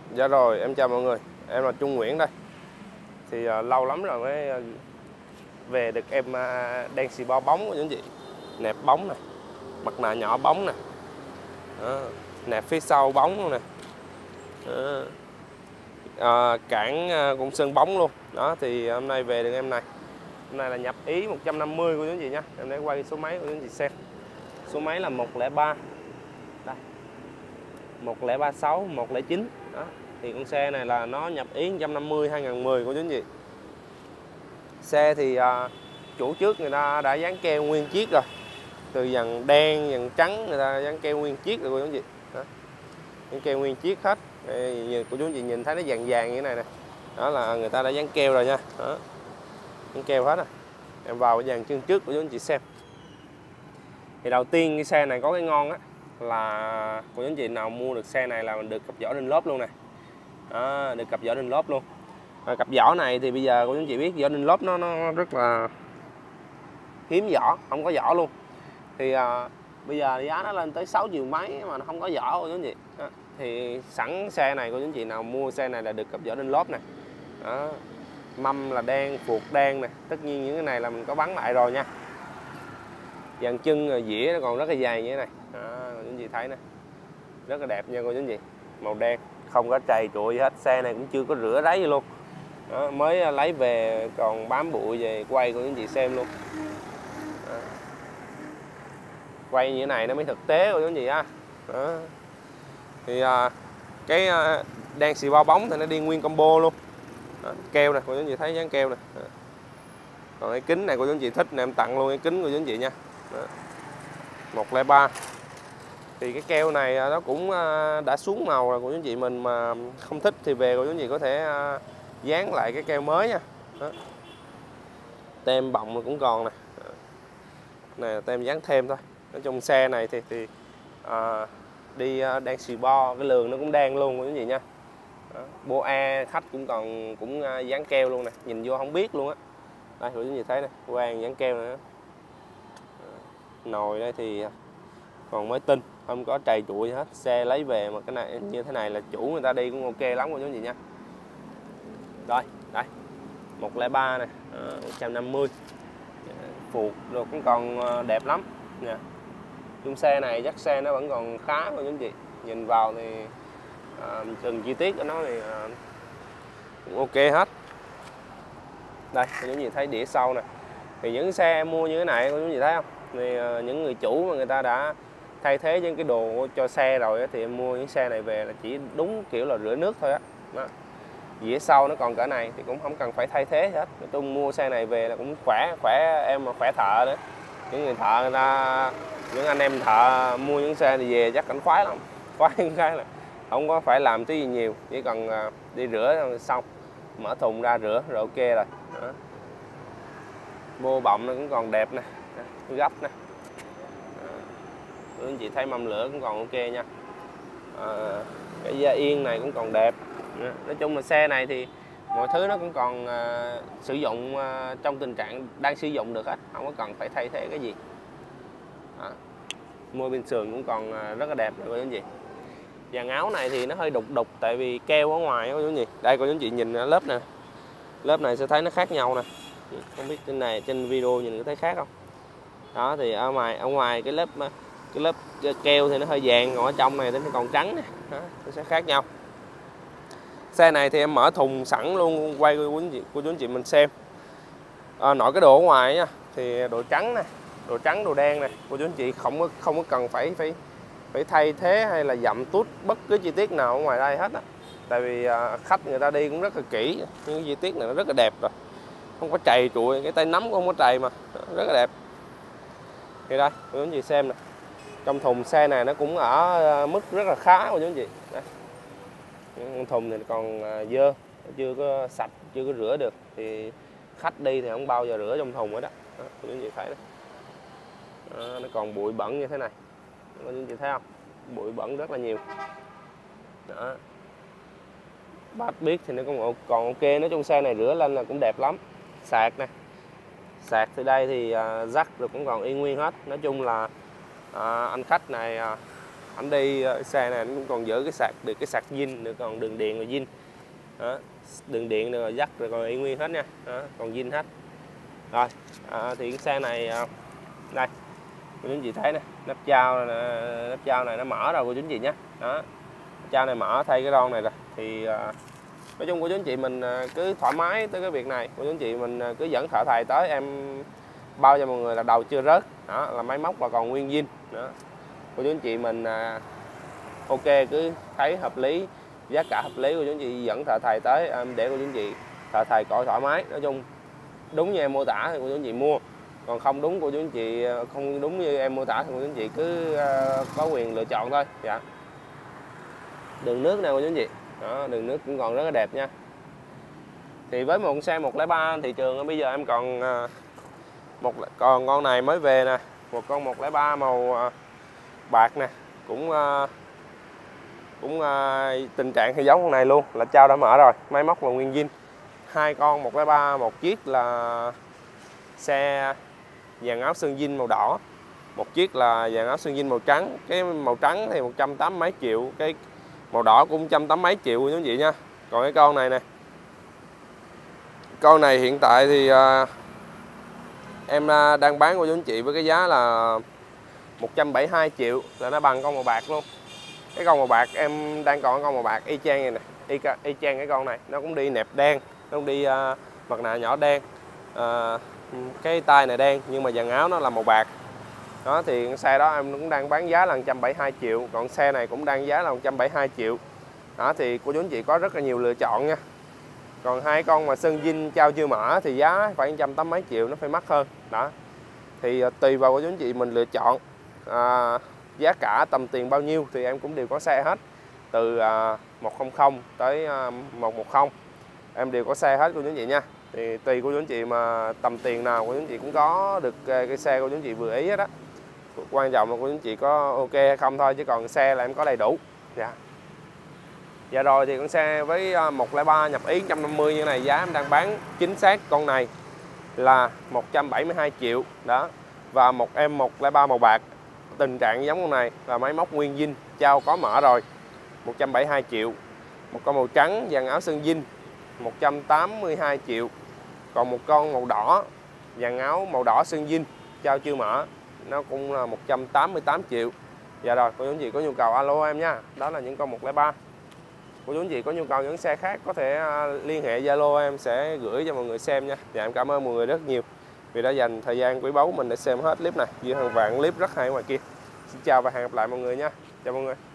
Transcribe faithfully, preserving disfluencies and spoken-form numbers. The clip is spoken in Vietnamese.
Dạ rồi, em chào mọi người. Em là Trung Nguyễn đây. Thì uh, lâu lắm rồi mới uh, về được em uh, đen xì bo bóng của những chị. Nẹp bóng này, mặt nạ nhỏ bóng nè. Đó. Nẹp phía sau bóng luôn nè. Uh, cản uh, cũng sơn bóng luôn. Đó thì hôm nay về được em này. Hôm nay là nhập ý một trăm năm mươi của những chị nha. Em để quay số máy của những chị xem. Số máy là một không ba. Đây. một không ba sáu, một không chín. Đó. Thì con xe này là nó nhập ý một trăm năm mươi hai không một không của chính gì. Xe thì à, chủ trước người ta đã dán keo nguyên chiếc rồi. Từ dàn đen, dàn trắng người ta dán keo nguyên chiếc rồi cô chú chị. Đó. Dán keo nguyên chiếc hết. Đây, cô chú chị nhìn thấy nó vàng vàng như thế này nè. Đó là người ta đã dán keo rồi nha. Đó. Dán keo hết rồi. Em vào cái dàn chân trước của chú chị xem. Thì đầu tiên cái xe này có cái ngon á là cô chú chị nào mua được xe này là mình được cặp vỏ đinh lốp luôn nè. Đó, được cặp vỏ đinh lốp luôn. Và cặp vỏ này thì bây giờ cô chú chị biết vỏ đinh lốp nó nó rất là hiếm vỏ, không có vỏ luôn. Thì à, bây giờ giá nó lên tới sáu triệu mấy mà nó không có vỏ cô chú chị. Đó. Thì sẵn xe này cô chú chị nào mua xe này là được cặp vỏ đinh lốp nè. Đó. Mâm là đen, phuộc đen nè. Tất nhiên những cái này là mình có bắn lại rồi nha. Dàn chân rồi dĩa nó còn rất là dài như thế này. Đó, cô chú chị thấy nè. Rất là đẹp nha cô chú chị. Màu đen, không có trầy trụi gì hết. Xe này cũng chưa có rửa ráy gì luôn. Đó, mới lấy về còn bám bụi về quay cô chú chị xem luôn. Đó. Quay như thế này nó mới thực tế cô chú chị á. Đó. Thì à, cái à, đen xì bao bóng thì nó đi nguyên combo luôn. Đó, keo nè cô chú chị thấy dán keo nè. Đó. Còn cái kính này cô chú chị thích nè em tặng luôn cái kính của chú chị nha. Đó. một không ba. Thì cái keo này nó cũng đã xuống màu rồi cô chú chị, mình mà không thích thì về cô chú chị có thể dán lại cái keo mới nha. Đó. Tem bọng cũng còn nè. Này là tem dán thêm thôi. Nói chung xe này thì, thì à, đi đen xì bo, cái lường nó cũng đen luôn cô chú chị nha. Đó. Bô e khách cũng còn cũng dán keo luôn nè, nhìn vô không biết luôn á. Đây cô chú chị thấy nè, quang dán keo nữa. Nồi đây thì còn mới tinh, không có trầy trụi hết. Xe lấy về mà cái này như thế này là chủ người ta đi cũng ok lắm cô chú chị nha. Rồi đây một không ba này, một trăm năm mươi phuộc rồi cũng còn đẹp lắm nha. Chung xe này dắt xe nó vẫn còn khá cô chú chị, nhìn vào thì à, từng chi tiết của nó thì à, cũng ok hết. Đây cô chú chị thấy đĩa sau nè, thì những xe mua như thế này cô chú chị thấy không, thì uh, những người chủ mà người ta đã thay thế những cái đồ cho xe rồi á, thì em mua những xe này về là chỉ đúng kiểu là rửa nước thôi á. Đó. Dĩa sau nó còn cỡ này thì cũng không cần phải thay thế hết. Nói chung mua xe này về là cũng khỏe, khỏe em mà khỏe thợ nữa. Những người thợ người ta, những anh em thợ mua những xe này về chắc cảnh khoái lắm. Khoái những cái là không có phải làm cái gì nhiều, chỉ cần uh, đi rửa xong, mở thùng ra rửa rồi ok rồi. Đó. Bô bọng nó cũng còn đẹp nè, gấp nè. Quý anh chị thấy mâm lửa cũng còn ok nha. À, cái da yên này cũng còn đẹp. Nói chung là xe này thì mọi thứ nó cũng còn uh, sử dụng uh, trong tình trạng đang sử dụng được hết, không có cần phải thay thế cái gì. À, môi bên sườn cũng còn uh, rất là đẹp rồi quý anh chị. Dàn áo này thì nó hơi đục đục tại vì keo ở ngoài quý anh chị. Đây cô anh chị nhìn lớp nè, lớp này sẽ thấy nó khác nhau nè. Không biết trên này trên video nhìn có thấy khác không. Đó thì ở ngoài ở ngoài cái lớp cái lớp keo thì nó hơi vàng, còn ở trong này thì nó còn trắng nè. Đó, nó sẽ khác nhau. Xe này thì em mở thùng sẵn luôn, quay cô chú anh chị, cô chú anh chị mình xem. À, nội cái đồ ở ngoài nha, thì đồ trắng nè, đồ trắng đồ đen nè, cô chú anh chị không có không có cần phải phải phải thay thế hay là dặm tút bất cứ chi tiết nào ở ngoài đây hết á. Tại vì à, khách người ta đi cũng rất là kỹ, những chi tiết này nó rất là đẹp rồi. Không có trầy trụi, cái tay nắm cũng không có trầy mà rất là đẹp. Thì đây cô chú anh chị xem nè, trong thùng xe này nó cũng ở mức rất là khá của chú anh chị. Đây. Thùng thì còn dơ, chưa có sạch, chưa có rửa được, thì khách đi thì không bao giờ rửa trong thùng nữa đó. Đó cô chú anh chị thấy đó. Đó, nó còn bụi bẩn như thế này, cô chú anh chị thấy không, bụi bẩn rất là nhiều. Đó. Bát biết thì nó cũng còn ok, nói chung xe này rửa lên là cũng đẹp lắm. Sạc nè, sạc từ đây thì uh, rắc rồi cũng còn y nguyên hết. Nói chung là uh, anh khách này uh, ảnh đi xe này anh cũng còn giữ cái sạc được cái sạc zin nữa, còn đường điện là zin đó, đường điện rồi dắt rồi còn y nguyên hết nha đó, còn zin hết rồi. À, thì cái xe này đây cô chú anh chị thấy nè, nắp trao này, nắp trao này nó mở rồi cô chú anh chị nhé đó, trao này mở thay cái lon này rồi thì à, nói chung cô chú anh chị mình cứ thoải mái tới cái việc này, cô chú anh chị mình cứ dẫn thợ thầy tới, em bao cho mọi người là đầu chưa rớt đó, là máy móc là còn nguyên zin đó. Cô chú anh chị mình à, ok cứ thấy hợp lý, giá cả hợp lý, cô chú anh chị dẫn thợ thầy tới em để cô chú anh chị thợ thầy coi thoải mái. Nói chung đúng như em mô tả thì cô chú anh chị mua, còn không đúng cô chú anh chị không đúng như em mô tả thì cô chú anh chị cứ uh, có quyền lựa chọn thôi. Dạ. Đường nước nè cô chú anh chị đó, đường nước cũng còn rất là đẹp nha. Thì với một xe một không ba thị trường bây giờ em còn uh, một còn con này mới về nè, một con một không ba màu uh, bạc nè, cũng uh, cũng uh, tình trạng thì giống con này luôn, là trao đã mở rồi, máy móc là nguyên zin. Hai con một không ba, một chiếc là xe dàn áo sơn zin màu đỏ, một chiếc là dàn áo sơn zin màu trắng. Cái màu trắng thì một trăm tám mấy triệu, cái màu đỏ cũng một trăm tám mấy triệu quý vị nha. Còn cái con này nè, con này hiện tại thì uh, em uh, đang bán của chú anh chị với cái giá là một trăm bảy mươi hai triệu, là nó bằng con màu bạc luôn. Cái con màu bạc em đang còn con màu bạc y chang này nè, y, y chang cái con này, nó cũng đi nẹp đen, nó cũng đi uh, mặt nạ nhỏ đen, uh, cái tay này đen, nhưng mà dàn áo nó là màu bạc đó. Thì xe đó em cũng đang bán giá là một trăm bảy mươi hai triệu, còn xe này cũng đang giá là một trăm bảy mươi hai triệu đó. Thì cô chú anh chị có rất là nhiều lựa chọn nha. Còn hai con mà sơn zin trao chưa mở thì giá phải một trăm tám mấy triệu, nó phải mắc hơn đó. Thì uh, tùy vào cô chú anh chị mình lựa chọn. uh, Giá cả tầm tiền bao nhiêu thì em cũng đều có xe hết, từ uh, một trăm tới uh, một trăm mười em đều có xe hết cô chú anh chị nha. Thì tùy cô chú anh chị mà tầm tiền nào cô chú anh chị cũng có được cái xe cô chú anh chị vừa ý hết á. Quan trọng là cô chú anh chị có ok hay không thôi, chứ còn xe là em có đầy đủ. Dạ. Dạ rồi, thì con xe với một không ba nhập ý một trăm năm mươi như này, giá em đang bán chính xác con này là một trăm bảy mươi hai triệu đó. Và một em một không ba màu bạc tình trạng giống con này là máy móc nguyên zin, trao có mở rồi, một trăm bảy mươi hai triệu. Một con màu trắng dàn áo sơn zin một trăm tám mươi hai triệu. Còn một con màu đỏ dàn áo màu đỏ sơn zin trao chưa mở, nó cũng là một trăm tám mươi tám triệu. Dạ rồi, cô chú anh chị có nhu cầu alo em nha. Đó là những con một không ba. Cô chú anh chị có nhu cầu những xe khác có thể liên hệ Zalo em sẽ gửi cho mọi người xem nha. Dạ em cảm ơn mọi người rất nhiều vì đã dành thời gian quý báu mình để xem hết clip này. Dưới hàng vạn clip rất hay ngoài kia. Xin chào và hẹn gặp lại mọi người nha. Chào mọi người.